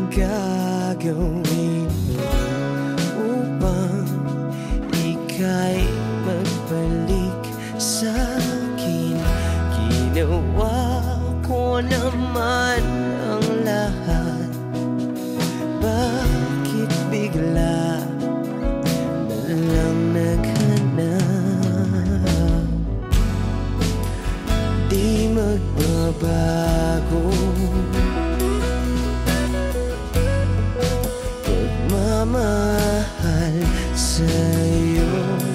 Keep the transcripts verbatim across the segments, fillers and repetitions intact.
gagawin mo upang ika'y magbalik sa'kin? Ginawa ko naman ang lahat, bakit bigla na lang naghanap? Di magbabago pagmamahal sa'yo.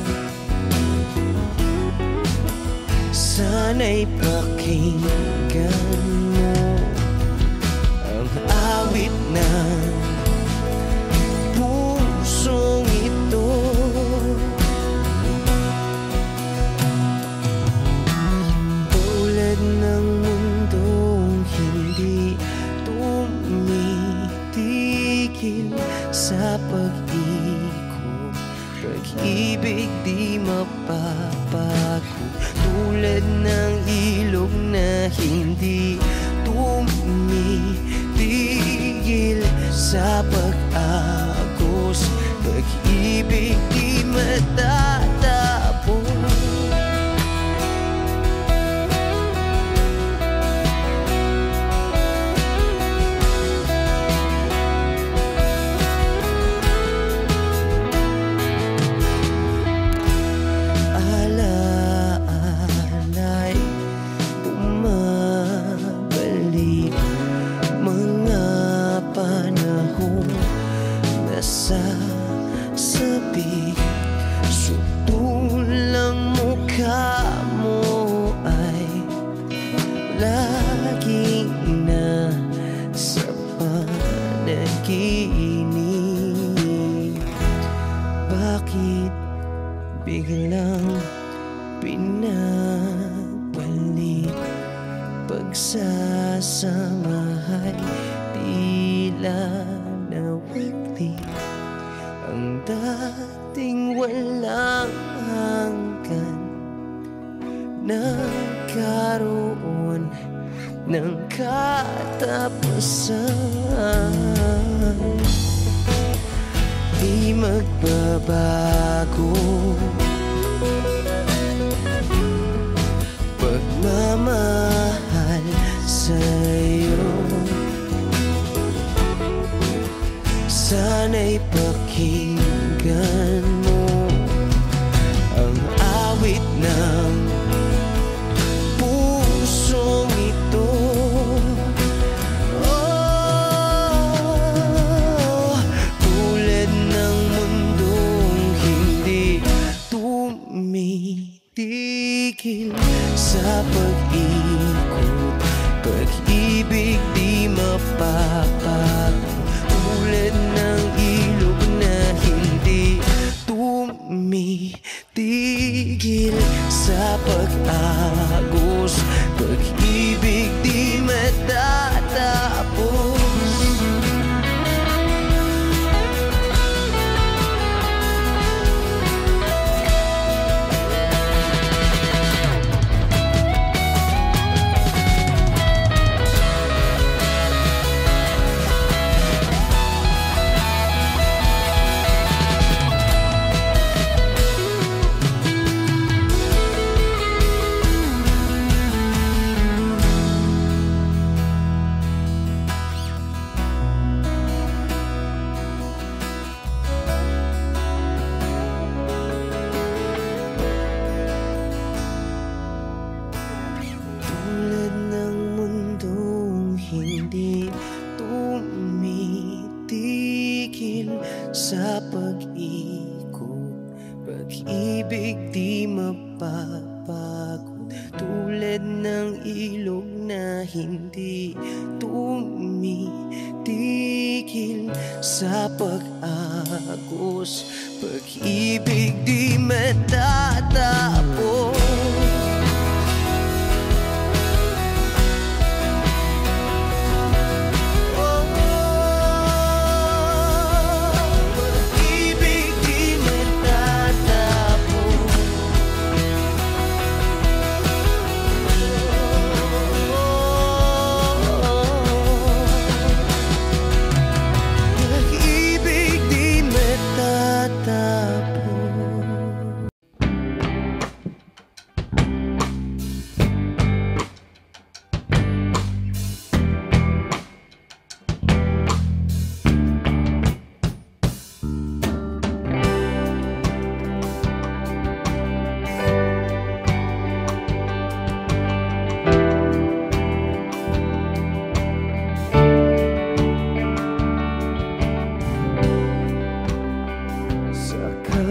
Sana'y pakinggan mo ang awit ng pusong ito. Tulad ng mundong hindi tumitigil sa pag-ikot, pag-ibig di mapapagod. Tulad ng ilog na hindi tumitigil sa pag-agos, pag-ibig di matatapos. Sasabi, sutulang mukha mo ay lagi na sa panaginip. Bakit biglang pinabalik? Pagsasamahay tila nawagli, ang dating walang hanggan nagkaroon ng katapusan. Di magbabago pagmamahal sa'yo. Sana'y pakinggan mo ang awit ng pusong ito. Oh, tulad ng mundong hindi tumitigil sa pag-ikot, pag-ibig di mapapagod. Tulad ng ilog na hindi tumitigil sa pag-agos, pag-ibig di matatapos. Hindi tumitigil sa pag-ikot, pag-ibig di mapapagod. Tulad ng ilog na hindi tumitigil sa pag-agos, pag-ibig di matatapos.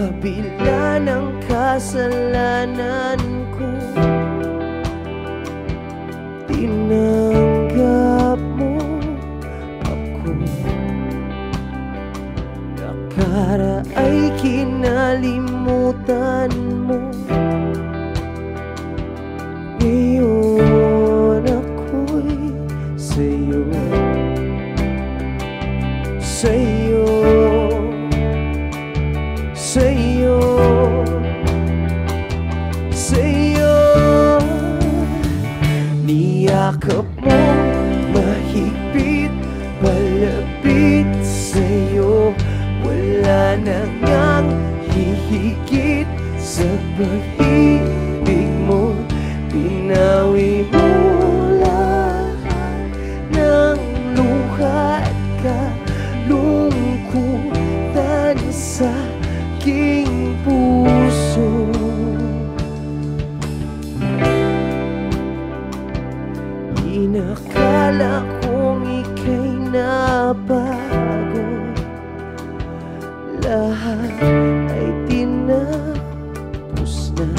kabila ng kasalanan ko, tinanggap mo ako. Nakaraay kinalimutan mo, ngayon ako'y sa'yo, sa'yo, sa'yo, sa'yo. Niyakap mo mahigpit, palapit sa'yo, wala na ngang hihigit sa pag-ibig mo. Pinawi mo lahat ng luha at kalungkutan sa aking puso. Inakala kong ika'y nabago, lahat ay tinapos na.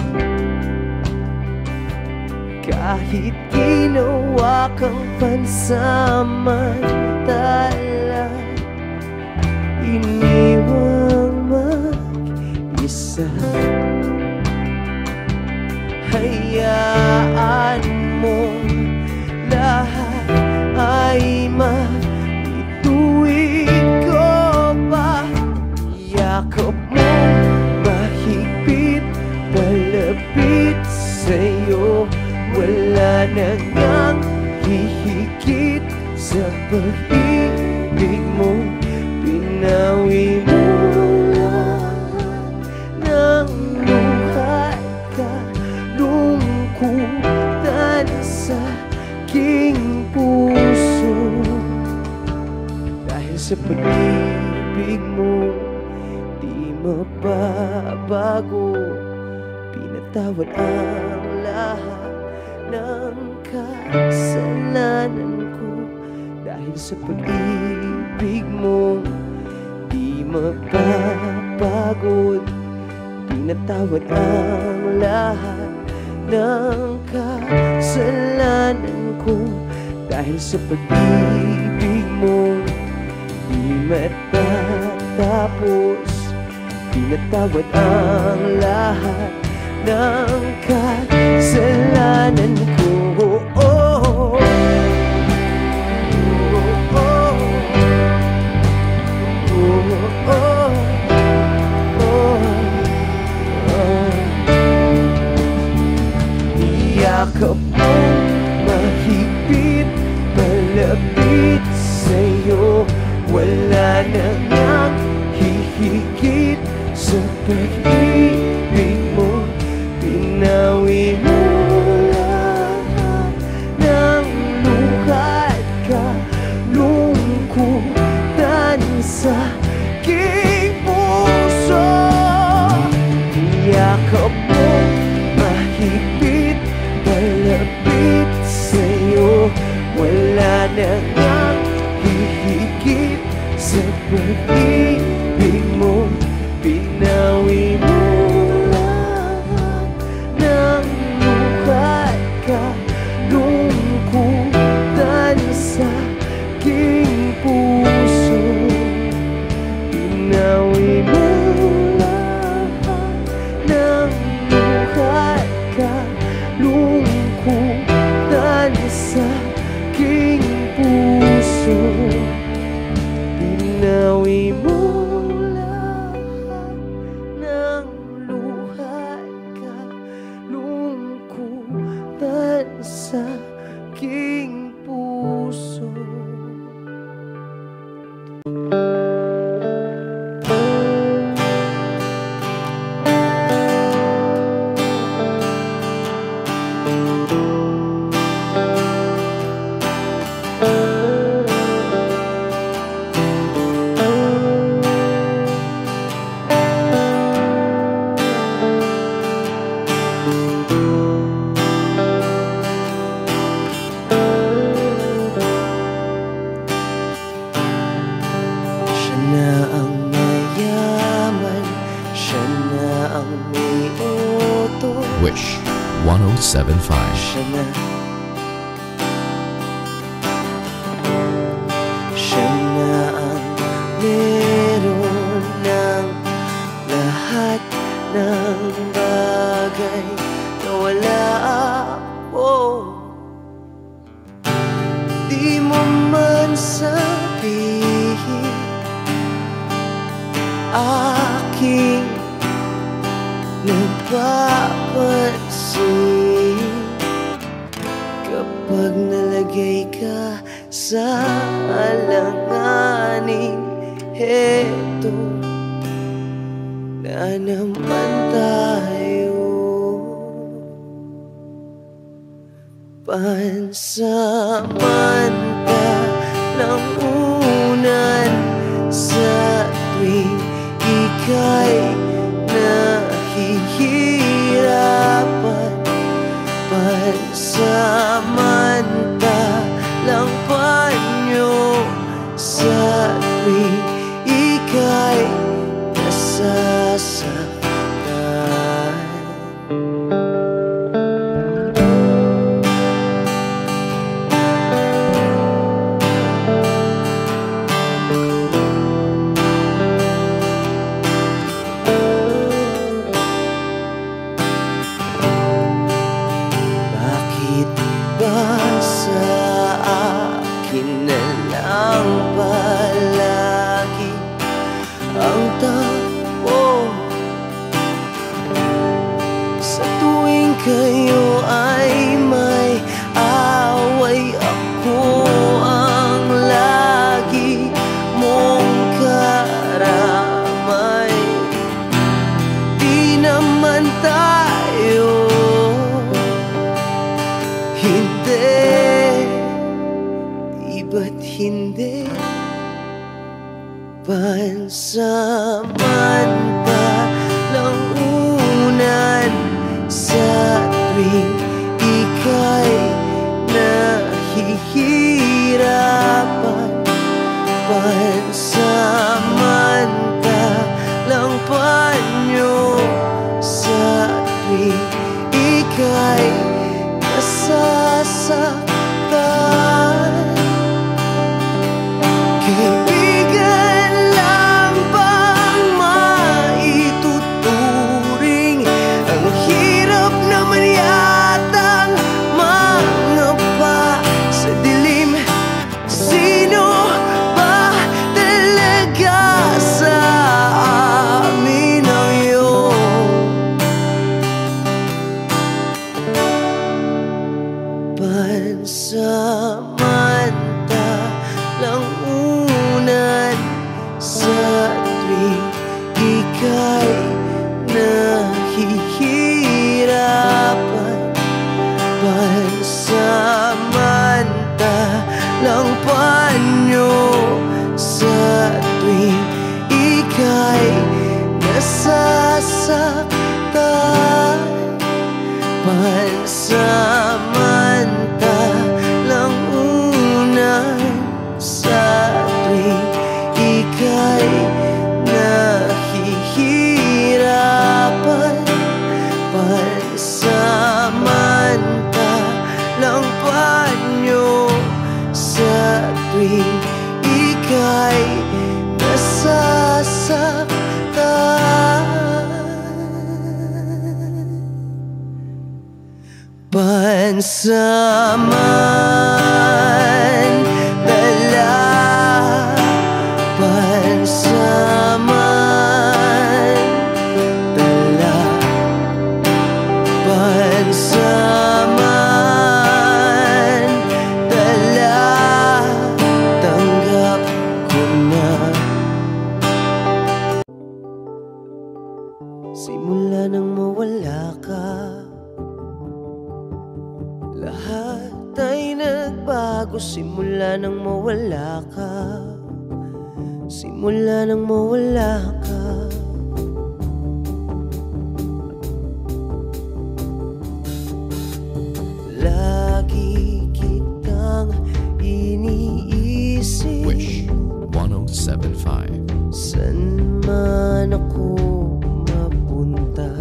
Kahit ginawa kang pansamantala, iniwang mag-isa. Hayaan mo lahat ay maituwid ko pa. Yakap mo mahigpit, palapit sa'yo, wala na ngang hihigit sa pag-ibig mo. Pinawi mo lahat ng luha at kalungkutan sa aking puso. Dahil sa pag-ibig mo di mababago, pinatawad ang lahat ng kasalanan ko. Dahil sa pag-ibig mo di mapapagod, pinatawad ang lahat ng kasalanan ko. Dahil sa pag-ibig mo di matatapos, pinatawad ang lahat ng kasalanan ko. Oh, oh, oh. Yakap mo mahigpit, palapit sa'yo, wala na ngang hihigit sa pag-ibig mo. Pinawi mo lahat ng luha at kalungkutan sa aking puso. Yakap mo mahigpit, palapit sa'yo, wala na ngang hihigit sa pag-ibig mo. Pinawi mo lahat ng luha at kalungkutan sa aking puso. Pinawi mo lahat ng luha at kalungkutan sa aking puso. Pinawi mo lahat ng luha at kalungkutan sa aking puso. Siya na ang mayaman, siya ang may utos. Wish one oh seven point five. Siya na, siya na ang meron ng lahat ng bagay na wala ako. Di mo man sabihin aking napapansin kapag nalagay ka sa alanganin. Heto na naman tayo, pansamantalang unan sa tuwing ika'y nahihirapan. Pansamantalang panyo sa tuwing ika'y nasasaktan. Bakit ba sa akin na lang palagi ang takbo? Sa tuwing kayo ay may away, ako ang lagi mong karamay. Di naman tayo, hindi, di ba't hindi? Pansamantalang unan sa tuwing ika'y nahihirapan. Pansamantalang panyo sa tuwing ika'y nasasaktan. Kaibigan lang bang maituturing? Ang hirap naman yatang mangapa sa dilim. Sino ba talaga sa amin ang iyong pansamantalang unan sa tuwing ika'y nahihirapan? Pansamantalang panyo sa tuwing ika'y nasasaktan. Pansamantalang unan sa tuwing ika'y nahihirapan. Pansamantalang panyo sa tuwing ika'y nasasaktan. Pansamantala, pansamantala, pansamantala, tanggap ko na. Simula nang mawala ka, lahat ay nagbago. Simula nang mawala ka, simula nang mawala ka. Lagi kitang iniisip. Wish one oh seven point five. San man ako mapunta,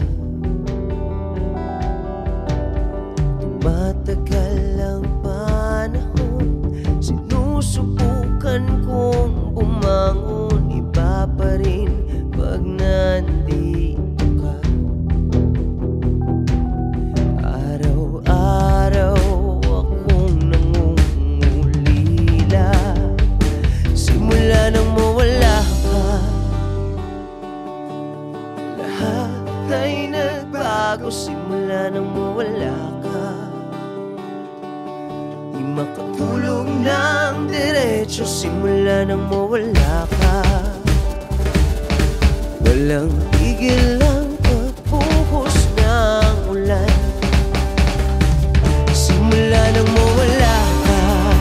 simula nang mawala ka. Di makatulog ng diretso simula nang mawala ka. Walang tigil ang pagbuhos ng ulan simula nang mawala ka.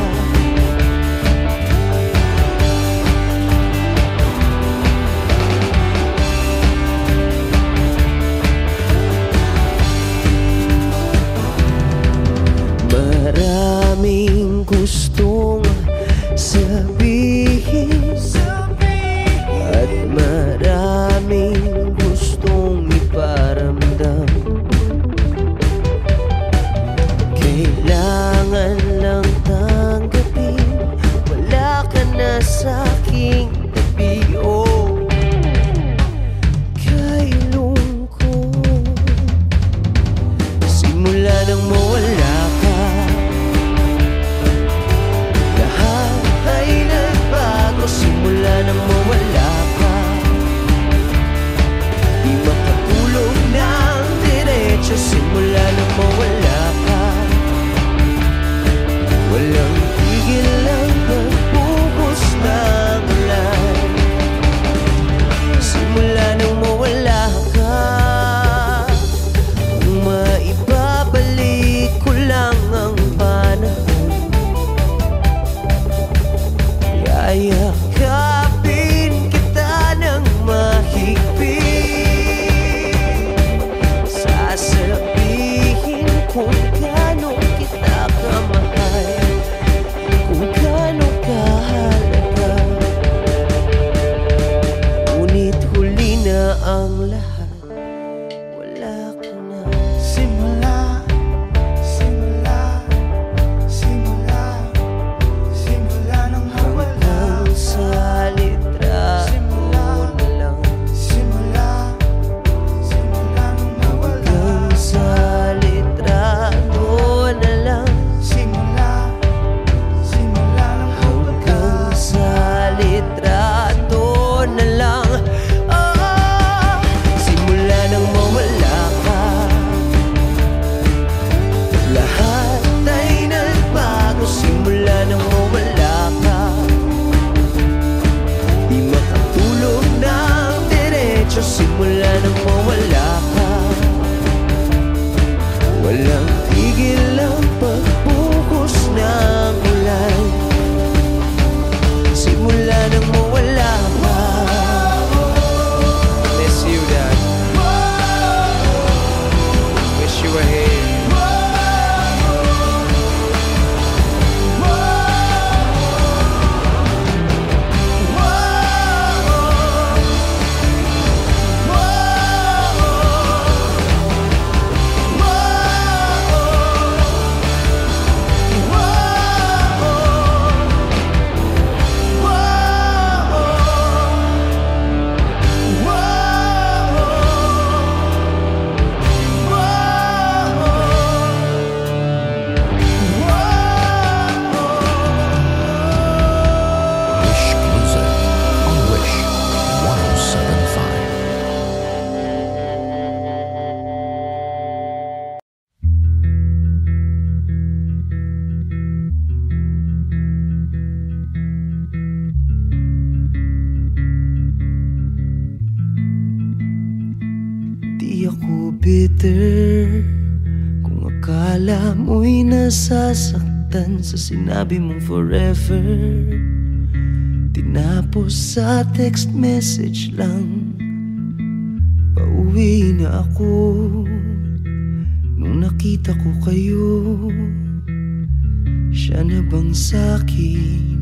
Maraming gustong sabihin at maraming gustong iparamdam. Kailangan lang tanggapin, wala ka na sa'king tabi. Oh, kay lungkot simula nang mawala ka. Lahat ay nagbago simula nang mawala ka. Di makatulog ng diretso simula nang mawala ka. Walang tigil ang pagbuhos ng ulan simula nang mawala ka. Kung maibabalik ko lang ang panahon, yayakapin kita ng mahigpit. Sasabihin kung gaano kita kamahal, kung gaano kahalaga. Ngunit huli na ang lahat, wala ka na. Simula, simula, simula, simula nang mawala Ang sa litrato na lang, Simula, simula nang mawala ang sa litrato na lang, Simula, simula nang mawala hanggang sa litrato na lang. Ah, simula nang mawala ka. Lahat ay nagbago simula nang mawala ka. Di makatulog ng diretso simula nang mawala ka. Walang tigil ang pagbuhos ng ulan simula nang mawala ka. Miss you, Dad. Wish you were here. Wish Music on Wish one oh seven five. Di ako bitter kung akala mo'y nasasaktan sa sinabi mong forever. Tinapos sa text message lang, pauwi na ako nung nakita ko kayo. Siya na bang sa'kin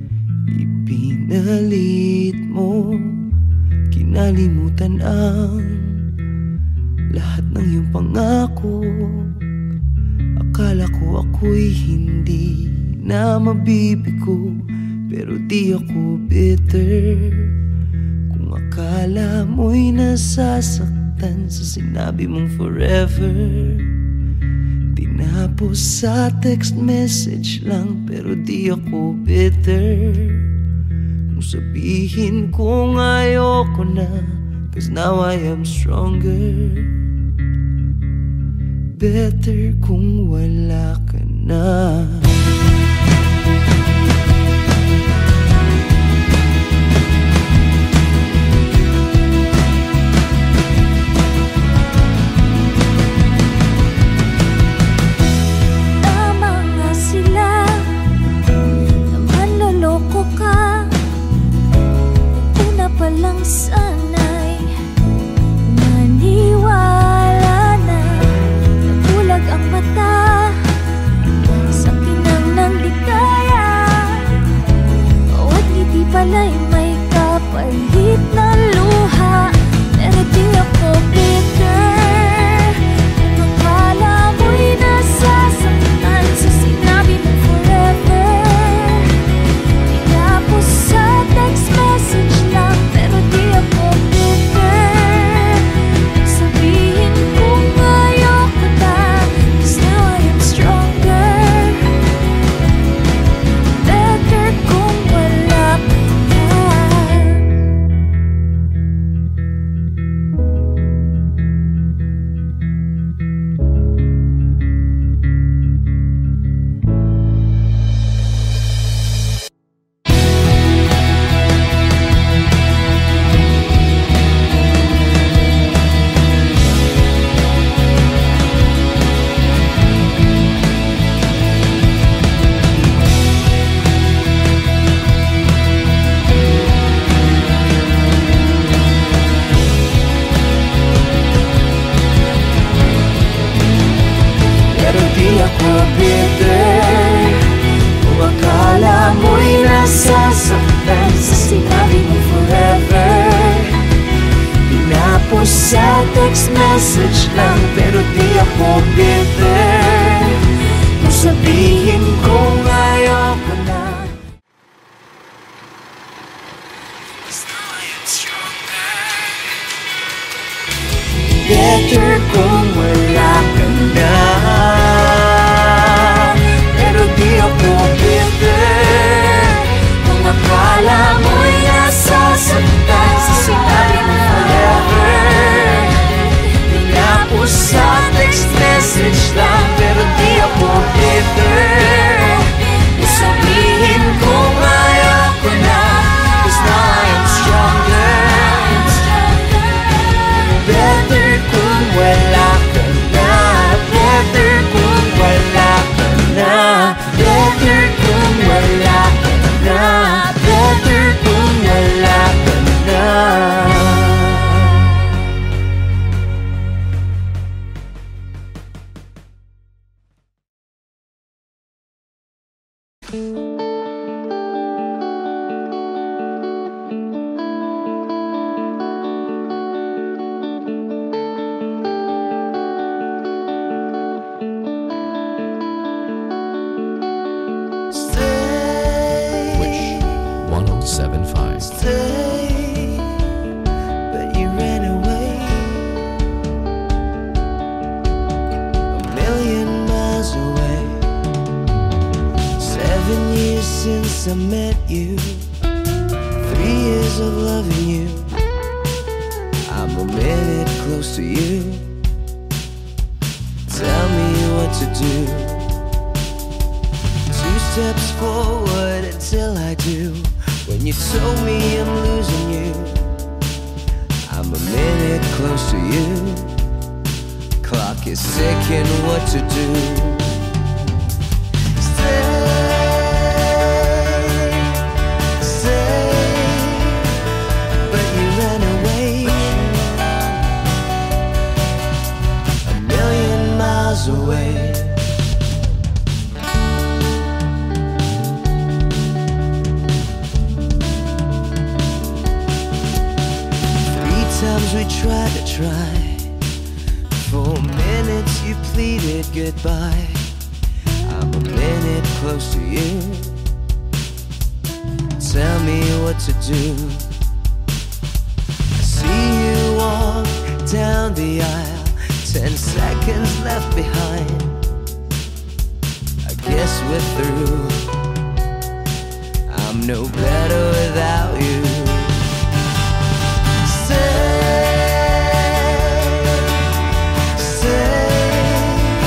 ipinalit mo? Kinalimutan ang lahat ng iyong pangako. Akala ko ako'y hindi na mabibigo, pero di ako bitter kung akala mo'y nasasaktan sa sinabi mong forever. Tinapos sa text message lang, pero di ako bitter kung sabihin kong ayoko na, 'cause now I am stronger. better kung wala ka na. Walang sanay, naniwala na, nabulag ang mata sa kinang ng ligaya. Bawat ngiti pala'y may kapalit na luha, pero di ako bitter. Kung akala mo'y nasasaktan sa sinabi mo forever, tinapos sa text message lang. Sa text message lang, pero di ako bitter. Kung sabihin kong ayoko na, 'cause now I am stronger. Better kung wala ka na, pero di ako bitter. Kung akala mo'y nasasaktan sa sinabi mo forever, sa text message lang, pero di ako bitter. Sabihin kong ayoko na, 'cause now I am stronger. Better kung wala ka na, better kung wala ka na, better kung wala ka na, better kung wala ka na. Stay, but you ran away a million miles away. Seven years since I met you, three years of loving you. I'm a minute close to you. Tell me what to do. Two steps forward until I do. When you told me I'm losing you, I'm a minute close to you. Clock is ticking, what to do. Stay, stay, but you ran away a million miles away. Times we tried to try, for minutes you pleaded goodbye. I'm a minute close to you. Tell me what to do. I see you walk down the aisle, ten seconds left behind. I guess we're through. I'm no better without you. Stay, stay,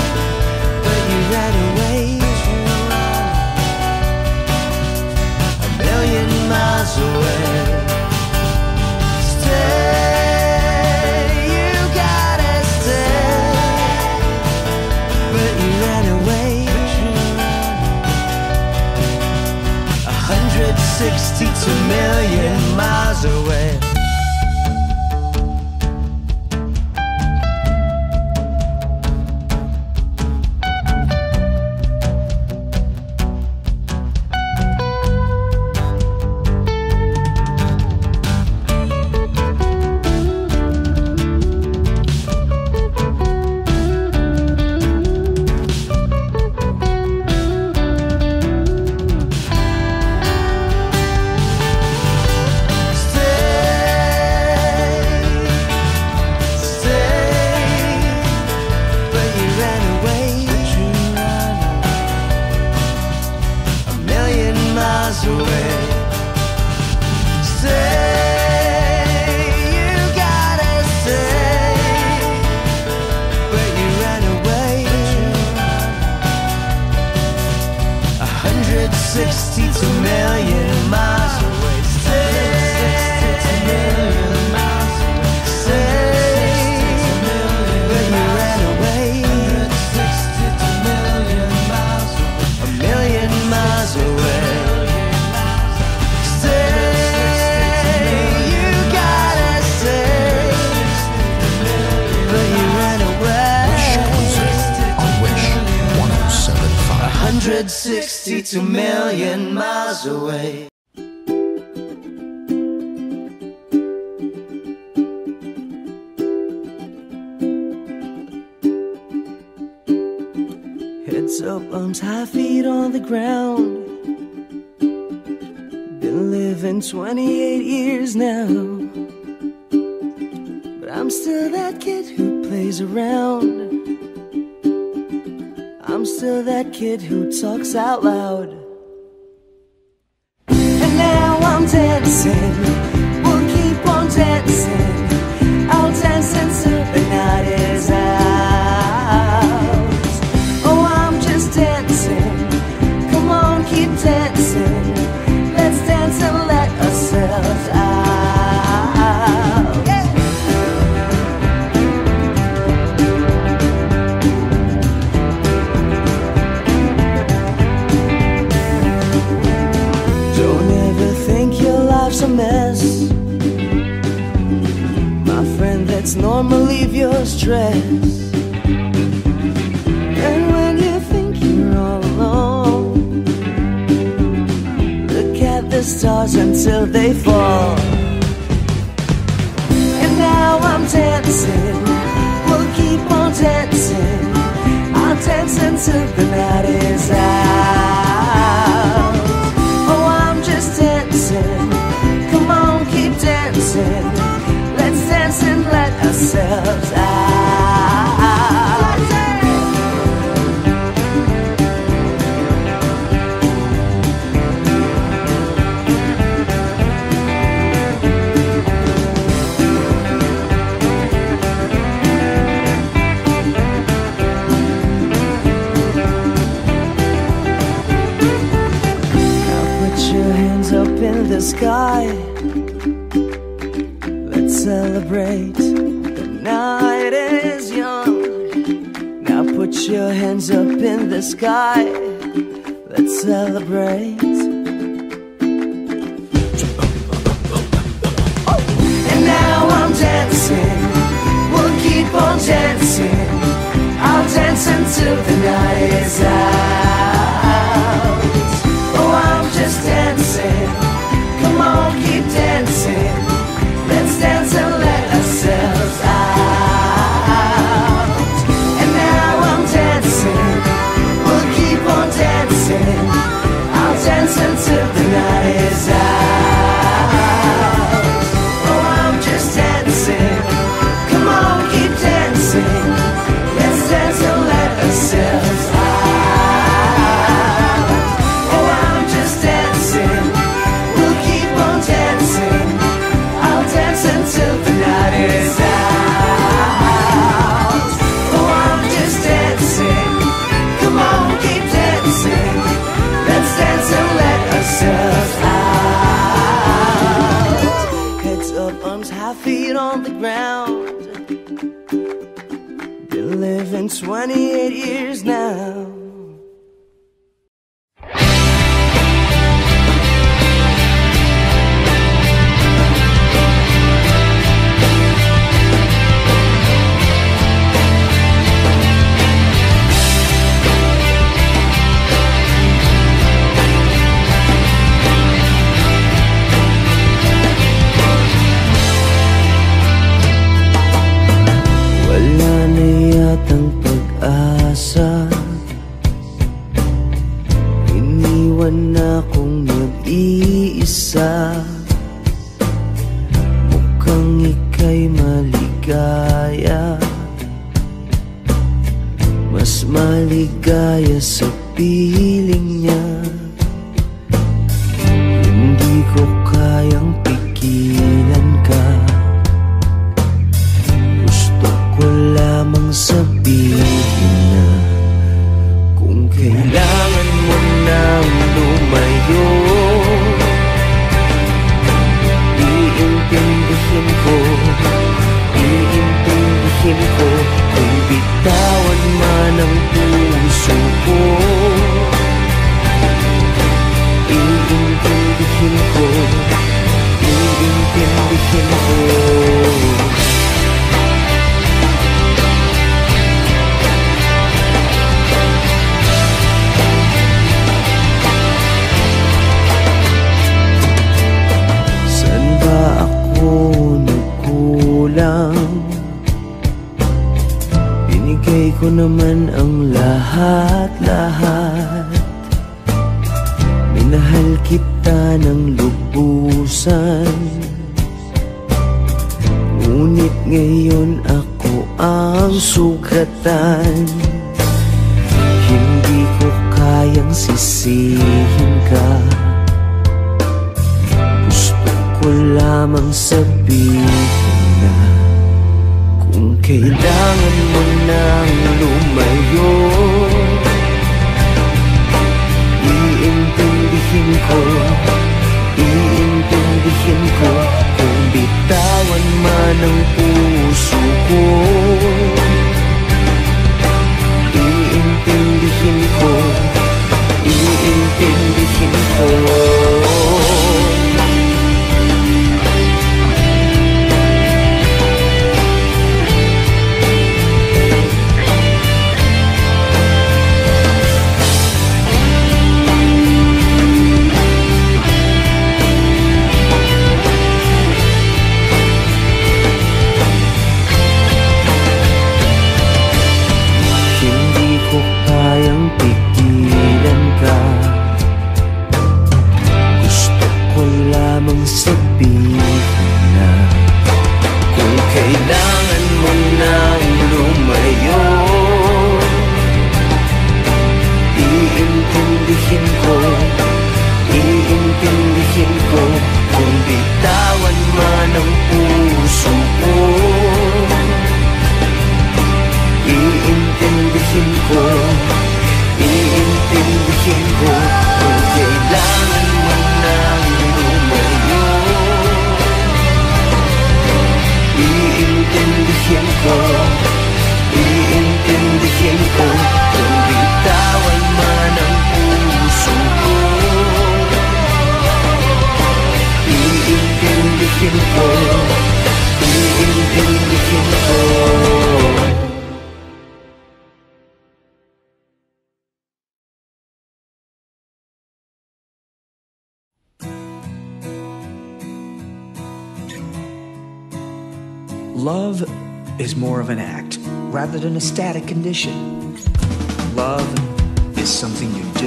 sixty-two million miles away. Heads up, arms high, feet on the ground. Been living twenty-eight years now, but I'm still that kid who plays around. I'm still that kid who talks out loud. And now I'm dancing, we'll keep on dancing. I'll dance until the night is out. Oh, I'm just dancing, come on, keep dancing. Let's dance and let ourselves out. Yeah. Don't ever think your life's a mess. My friend, let's normally leave your stress. And when you think you're all alone, look at the stars until they fall. And now I'm dancing, we'll keep on dancing. I'll dance until the night is out. Oh, I'm just dancing, come on, keep dancing. Let's dance and let ourselves out. In the sky, let's celebrate. The night is young. Now put your hands up in the sky. Let's celebrate. And now I'm dancing, we'll keep on dancing. I'll dance until the night is out. Oh, I'm just dancing, come on, keep dancing. Let's dance and let ourselves out. And now I'm dancing, we'll keep on dancing. I'll dance until the night is out. Oh, I'm just dancing, come on, keep dancing. Let's dance and let ourselves out. Oh, I'm just dancing, we'll keep on dancing. I'll dance until the night is out. Oh, I'm just dancing, come on, keep dancing. Let's dance and let ourselves out. Heads up, arms high, feet on the ground. Been living twenty-eight years now. Wala na yatang pag-asa, iniwan na akong mag-iisa. Mukhang ika'y maligaya, mas maligaya sa piling niya. Hindi ko kayang pigilan ka, ko lamang sabihin na kung kailangan mo nang lumayo, iintindihin ko, iintindihin ko. Kung bitawan man ang puso ko, iintindihin ko, iintindihin ko. ko naman ang lahat-lahat. Minahal kita ng lubusan, ngunit ngayon ako ang sugatan. Hindi ko kayang sisihin ka, gusto ko lamang sabihin na kung kailangan mo nang lumayo, iintindihin ko, iintindihin ko. Kung bitawan man ang puso ko, iintindihin ko, iintindihin ko. Love is more of an act rather than a static condition. Love is something you do.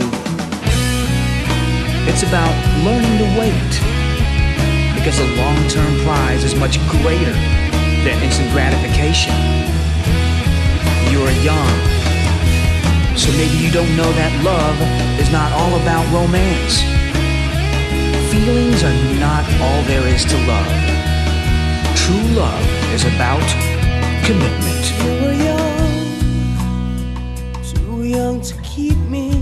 It's about learning to wait, because a long-term prize is much greater than instant gratification. You're young, so maybe you don't know that love is not all about romance. Feelings are not all there is to love. True love is about commitment. You were young, too young to keep me.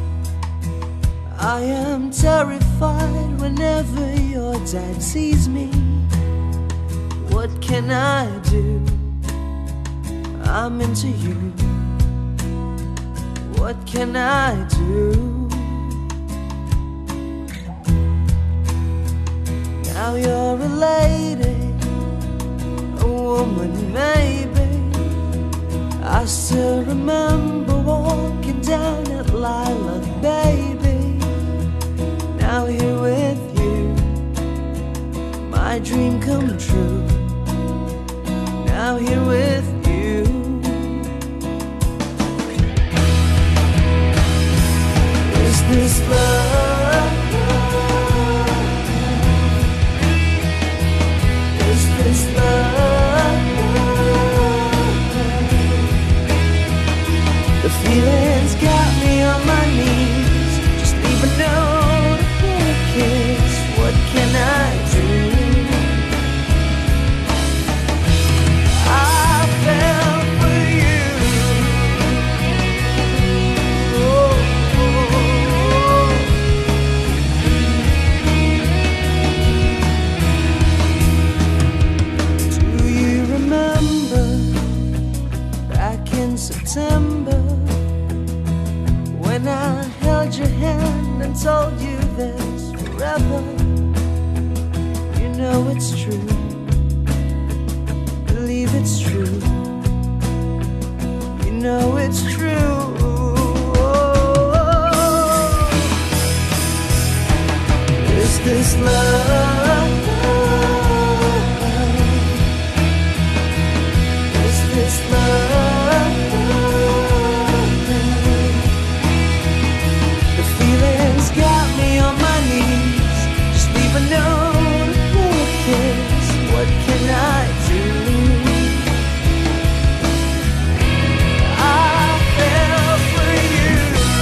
I am terrified whenever your dad sees me. What can I do? I'm into you. What can I do? Now you're a lady, a woman maybe. I still remember walking down at Lilac, baby. Now here with you, my dream come true. Now here with you. Is this love? Is this love? The feelings got me on my knees. Just leave a note or a kiss. What can I do? I fell for you. Oh, oh, oh. Do you remember back in September, when I held your hand and told you this forever? You know it's true, believe it's true. You know it's true. Is this love? Is this love? what can I do? I fell for you.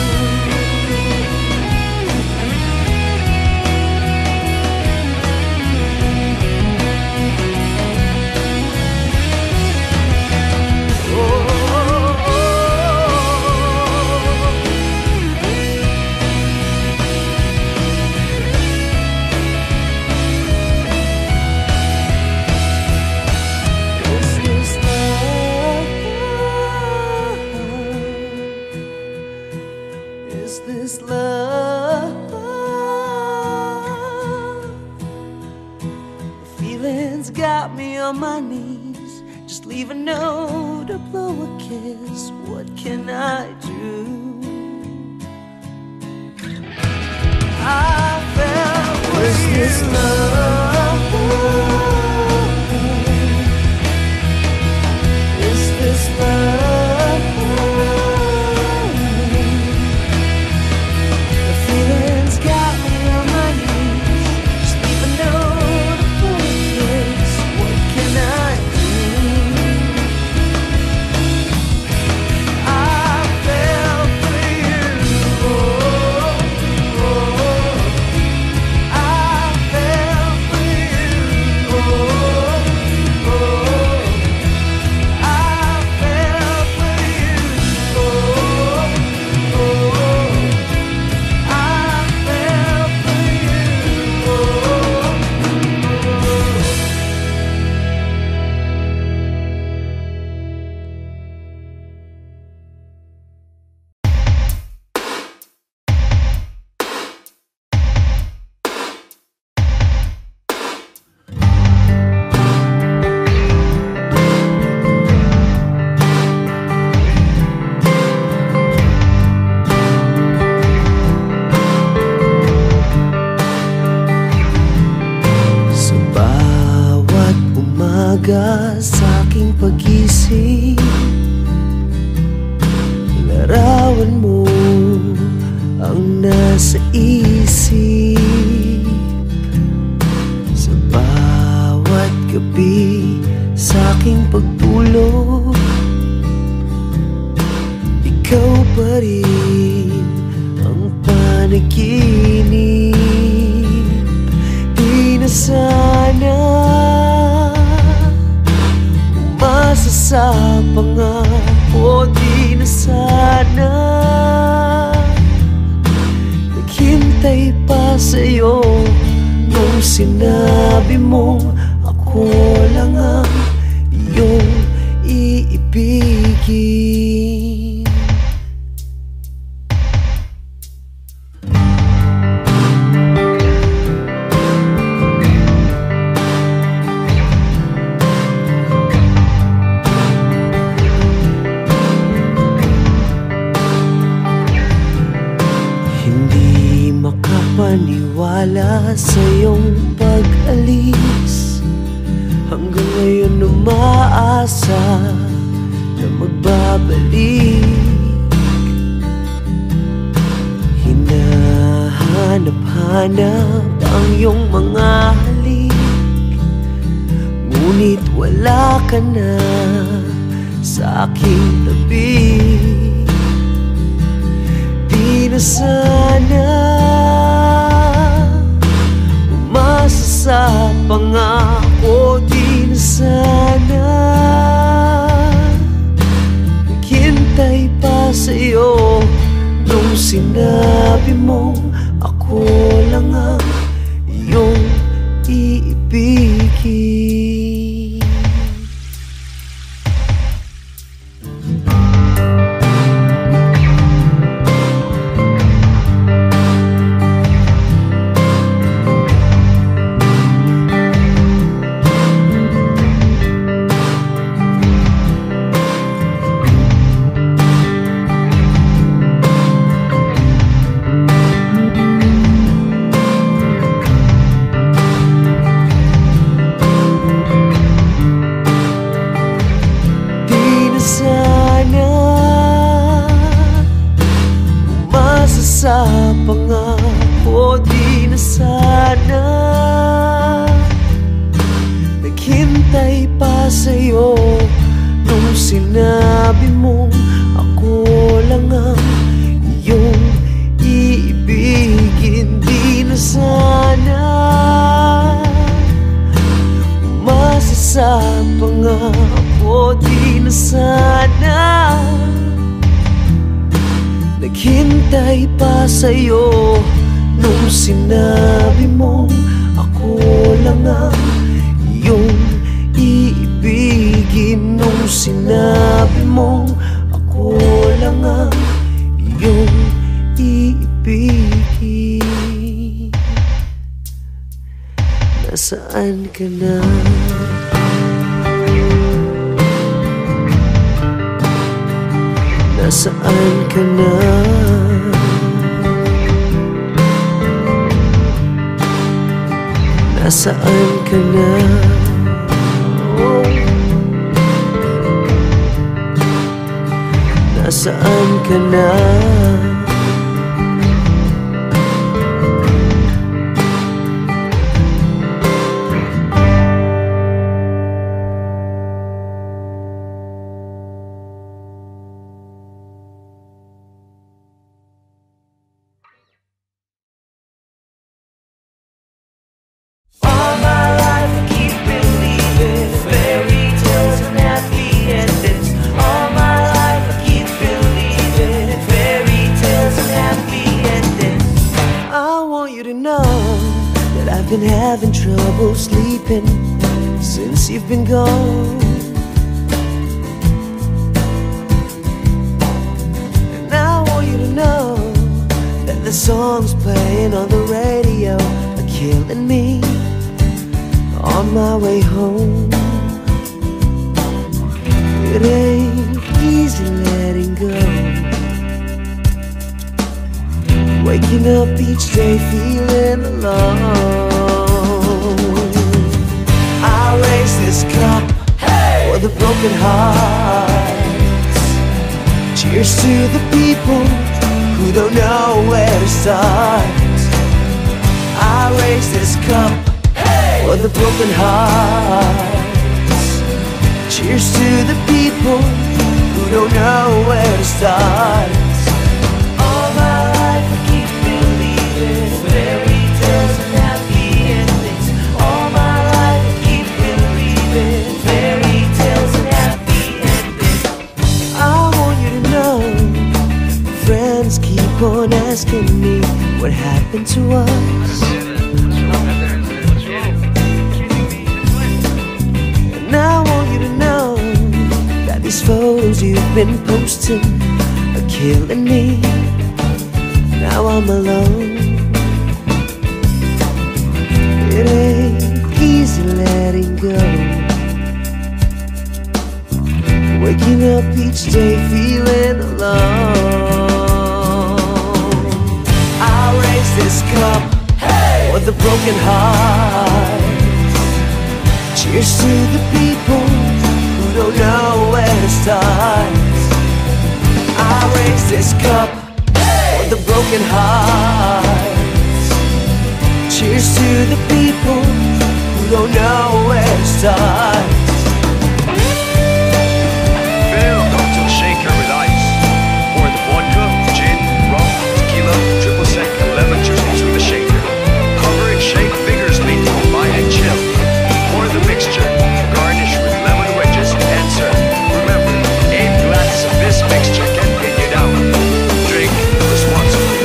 Is this love? Feelings got me on my knees. Just leave a note or blow a kiss. What can I do? I fell for you. Is this love? Is this love? The feelings got me on my knees. Just leave a note for a kiss. What can I do? I fell for you. Oh, oh. I fell for you. Oh, oh. I fell for you. Oh, oh. I fell for you. Oh, oh. Sa bawat umaga sa aking pagising, larawan mo ang nasa isip. Sa bawat gabi sa aking pagtulog, ikaw pa rin ang panaginip. Di na sana umasa sa pangako. Di na sana naghintay pa sa'yo nung sinabi mo ako lang ang iyong iibigin. Hindi makapaniwala sa iyong pag-alis. Hanggang ngayon umaasa na magbabalik. Hinahanap-hanap ang iyong mga halik, ngunit wala ka na sa aking tabi. Di na sana umasa sa pangako. Di na sana naghintay pa sa'yo nung sinabi mo ako lang ang iyong iibigin. Naghintay pa sa'yo nung sinabi mong ako lang ang iyong iibigin. Di na sana umasa sa pangako, di na sana naghintay pa sa'yo nung sinabi mong ako lang ang iyong iibigin. Nung sinabi mong ako lang ang iyong iibigin. Nasaan ka na? Nasaan ka na? Nasaan ka na? Oh. Nasaan ka na? Been having trouble sleeping since you've been gone, and I want you to know that the songs playing on the radio are killing me on my way home. It ain't easy letting go, waking up each day feeling alone. I raise this cup, hey, for the broken hearts. Cheers to the people who don't know where to start. I raise this cup, hey, for the broken hearts. Cheers to the people who don't know where to start. All my life I keep believing fairy tales and happy endings. All my life I keep believing fairy tales and happy endings. I want you to know, friends keep on asking me what happened to us. And I want you to know that these photos you've been posting are killing me. Now I'm alone. It ain't easy letting go, waking up each day feeling alone. I raise this cup, hey, for the broken hearts. Cheers to the people who don't know where to start. I raise this cup, the broken hearts. Cheers to the people who don't know where to start. Fill to a shaker with ice. Pour the vodka, gin, rum, tequila, triple sec, and lemon juice into the shaker. Cover and shake vigorously to combine and chill. Pour the mixture. Garnish with lemon wedges and serve. Remember, eight glasses of this mixture can pin you down. Drink responsibly.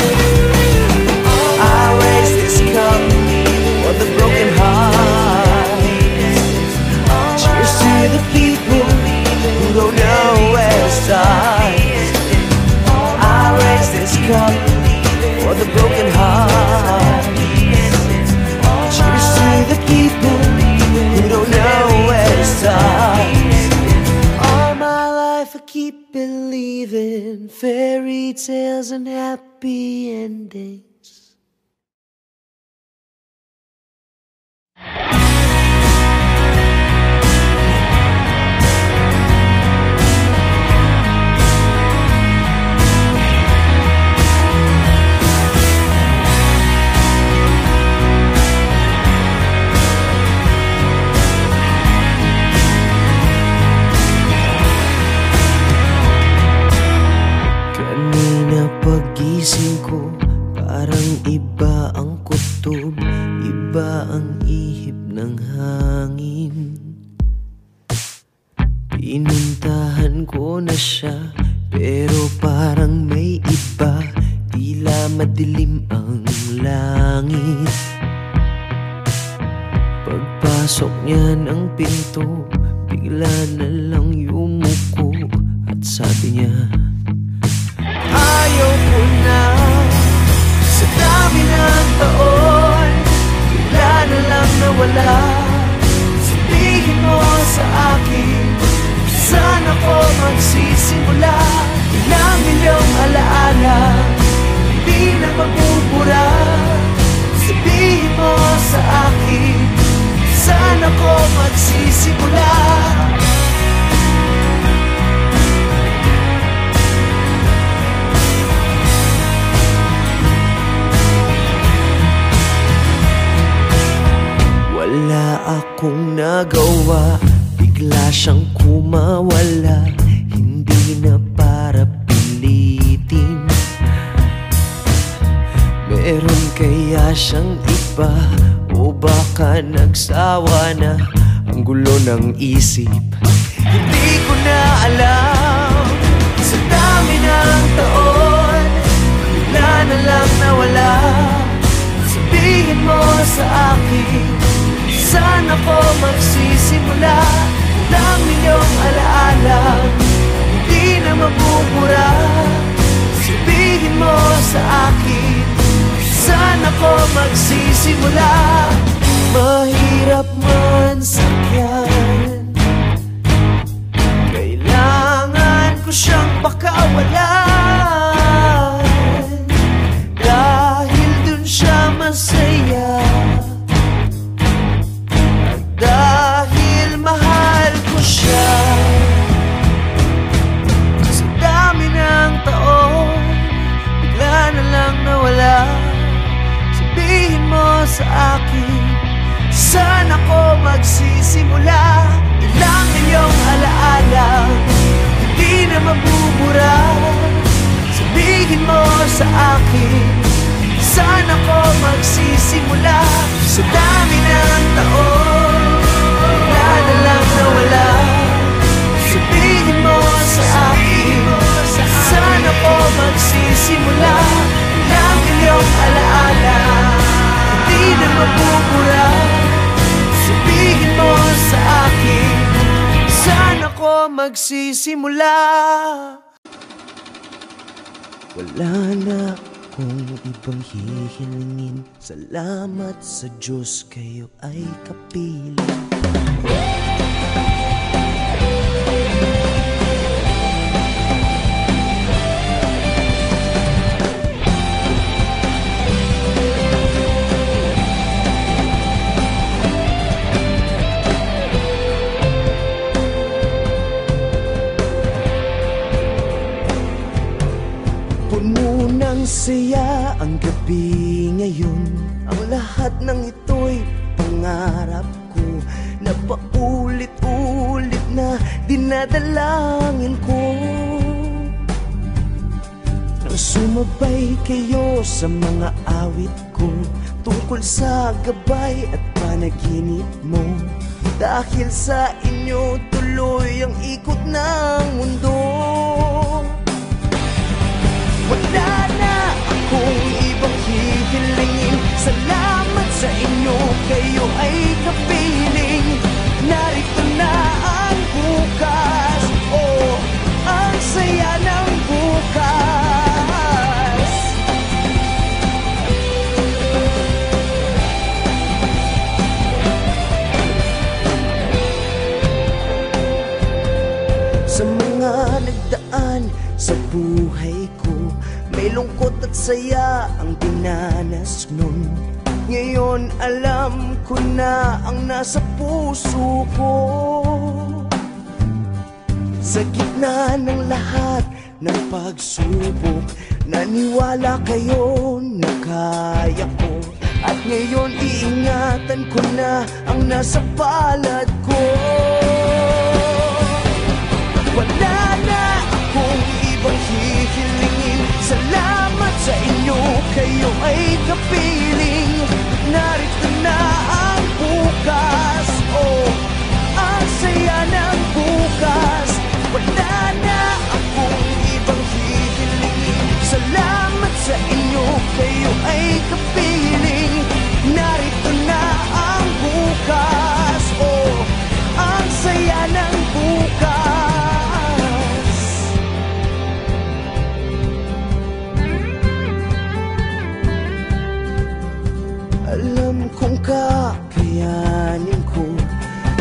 I raise this cup for the broken heart. Cheers to the people who don't know where to start. I raise this cup for the broken heart. Cheers to the people who don't know where to start. All my life I keep believing fairy tales and happy endings. Pinuntahan ko na siya, pero parang may iba. Tila madilim ang langit. Pagpasok niya ng pinto, bigla na lang yumuko at sabi niya, ayaw ko na. Sa dami ng taon, bigla na lang nawala. Sabihin mo sa akin, saan ako magsisimula? Ilang milyong alaala, hindi na magbubura. Sabihin mo sa akin, saan ako magsisimula? Wala akong nagawa, bigla siyang kumawala. Hindi na para pilitin. Meron kaya siyang iba, o baka nagsawa na? Ang gulo ng isip, hindi ko na alam. Sa dami ng taon, bigla na lang nawala. Sabihin mo sa akin, saan ako magsisimula? Ilang milyong alaala, hindi na mabubura. Sabihin mo sa akin, saan ako magsisimula? Mahirap man sakyan, kailangan ko siyang pakawalan. Dahil dun siya masaya, at dahil mahal ko siya. Sa dami ng taon, bigla na lang nawala. Sabihin mo sa akin, saan ako magsisimula? Ilang milyong alaala, hindi na mabubura. Sabihin mo sa akin, saan ako magsisimula? Sa dami ng taon, bigla na lang nawala. Sabihin mo sa akin, saan ako magsisimula? Ilang milyong alaala, hindi na mabubura. Sabihin mo sa akin, saan ako magsisimula? Wala na akong ibang hihilingin. Salamat sa Diyos, kayo ay kapiling. Puno ng saya ang gabi ngayon. Ang lahat ng ito'y pangarap ko, na paulit-ulit na dinadalangin ko. Nang sumabay kayo sa mga awit ko, tungkol sa gabay at panaginip mo. Dahil sa inyo tuloy ang ikot ng mundo. Wala na akong ibang hihilingin. Salamat sa inyo, kayo ay kapiling. Narito na ang bukas, oh, ang saya ng bukas. Sa mga nagdaan sa buhay ko, may lungkot at saya ang dinanas nun. Ngayon alam ko na ang nasa puso ko. Sa gitna ng lahat ng pagsubok, naniwala kayo na kaya ko. At ngayon iingatan ko na ang nasa palad ko. Wala na akong ibang hihilingin. Salamat sa inyo, kayo ay kapiling. Narito na ang bukas, oh, ang saya ng bukas.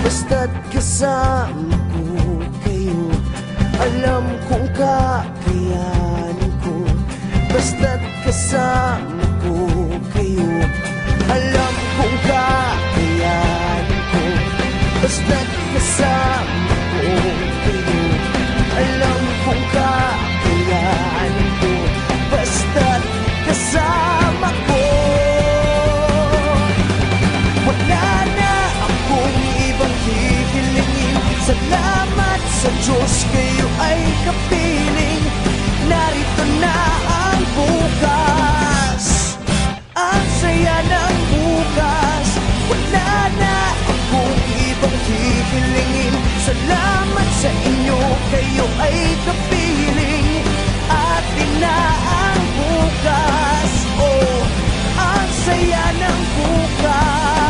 Basta't kasama ko kayo, alam kong kakayanin ko. Basta't kasama ko kayo, alam kong kakayanin ko. Basta't kasama ko kayo, alam kong kakayanin ko. Basta't kasama ko, wala na akong ibang hihilingin. Salamat sa Diyos, kayo ay kapiling. Narito na ang bukas, ang saya ng bukas. Wala na akong ibang hihilingin. Salamat sa inyo, kayo ay kapiling. Atin na ang bukas, oh, ang saya ng bukas.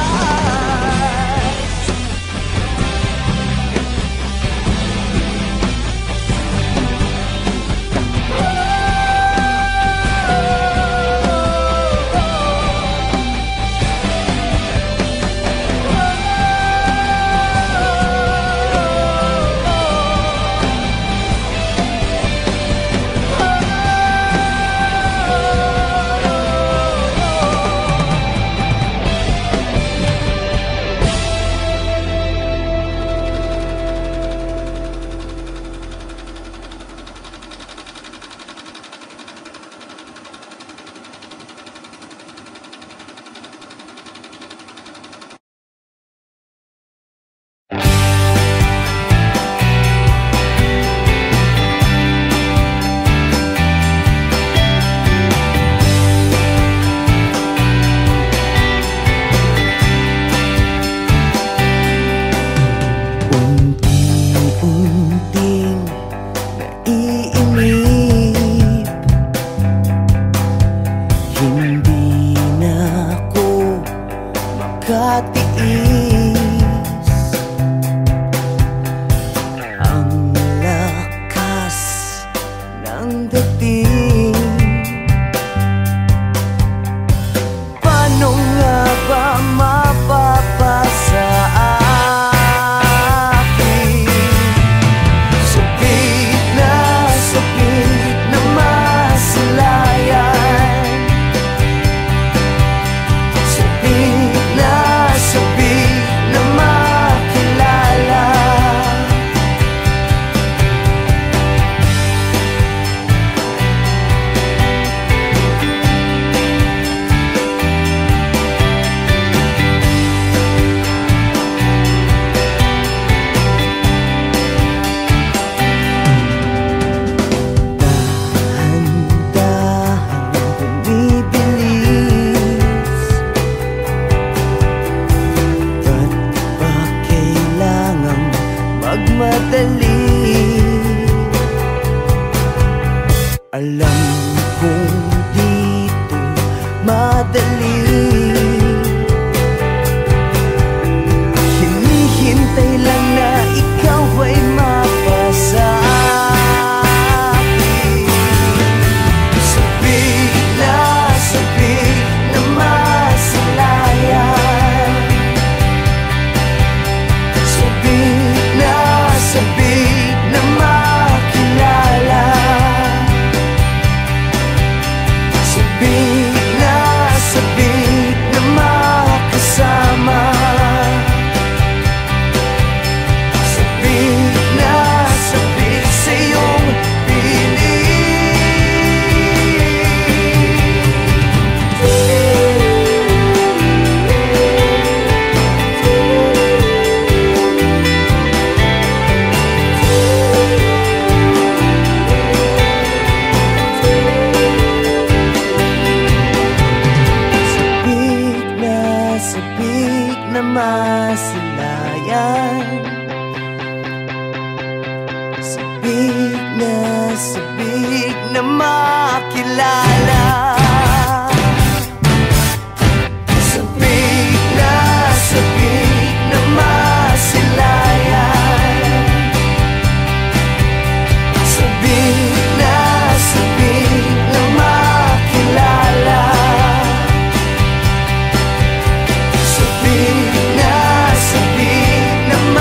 Sabik na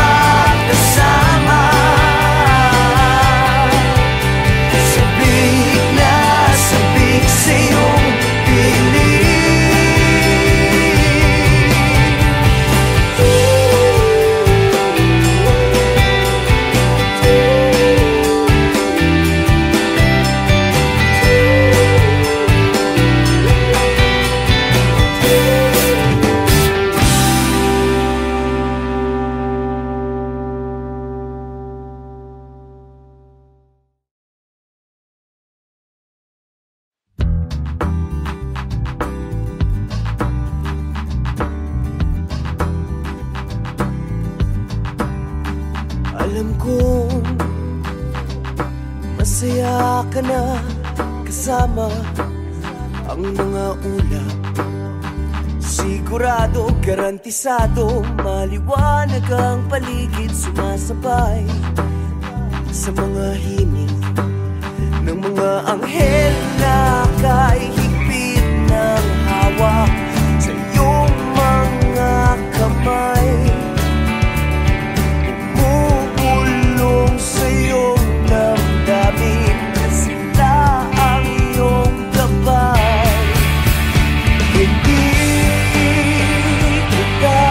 Alam kong masaya ka na kasama ang mga ulap. Sigurado, garantisado, maliwanag ang paligid, sumasabay sa mga himig ng mga anghel na kay higpit ng hawak sa iyong mga kamay. Umugulong sa iyong damdamin na sila ang iyong gabay. Hindi kita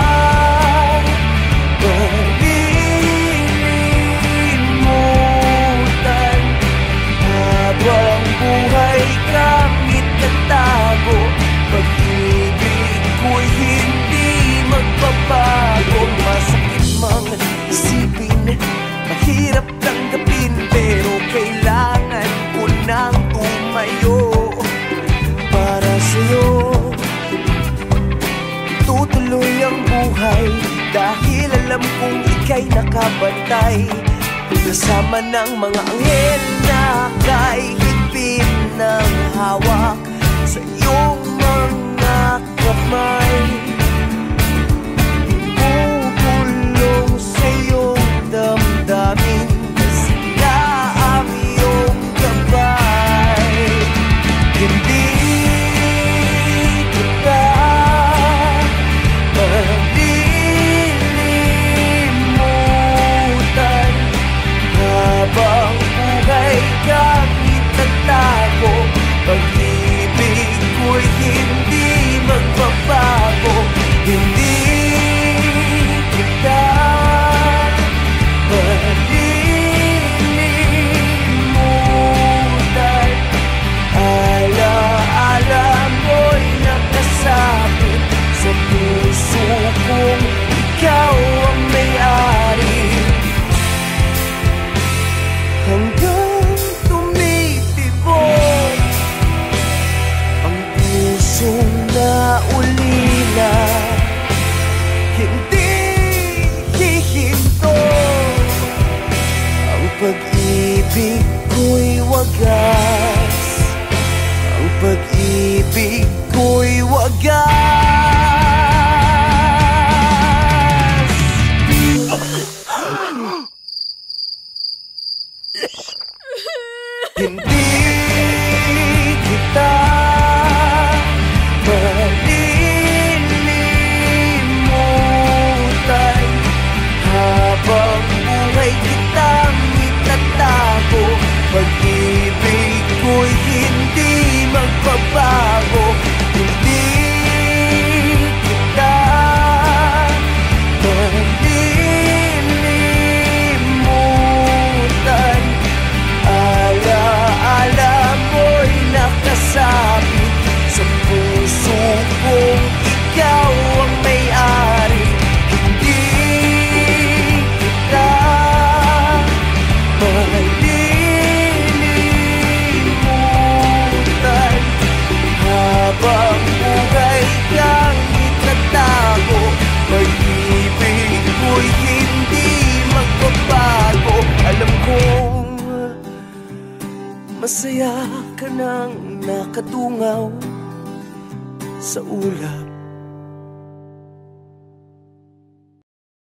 malilimutan habang buhay kang itatago. Pag-ibig ko'y hindi magbabago. Masakit mang isipin, mahirap tanggapin, pero kailangan ko nang tumayo para sa'yo. Tutuloy ang buhay dahil alam kong ika'y nakabantay, kasama ng mga anghel na kay higpit ng hawak sa iyong mga kamay. Bubulong sa iyong damdamin na sila ang iyong gabay. Hindi kita malilimutan habang buhay kang itatago. Pag-ibig ko'y hindi magbabago. Hindi kita malilimutan. Ala-ala mo'y nakasabit sa puso kong ikaw ang may-ari. Hanggang tumitibok ang pusong naulila, hindi hihinto. Ang pag-ibig ko'y wagas, ang pag-ibig ko'y wagas. Hindi kita malilimutan habang buhay kitang itatago. Pag-ibig ko'y hindi magbabago. Hindi kita malilimutan. Ala-ala mo'y nakasabit sa puso kong ikaw ang may-ari. Hindi kita malilimutan habang buhay kang itatago. Pag-ibig ko'y hindi magbabago. Alam kong masaya ka nang nakatungaw sa ulap.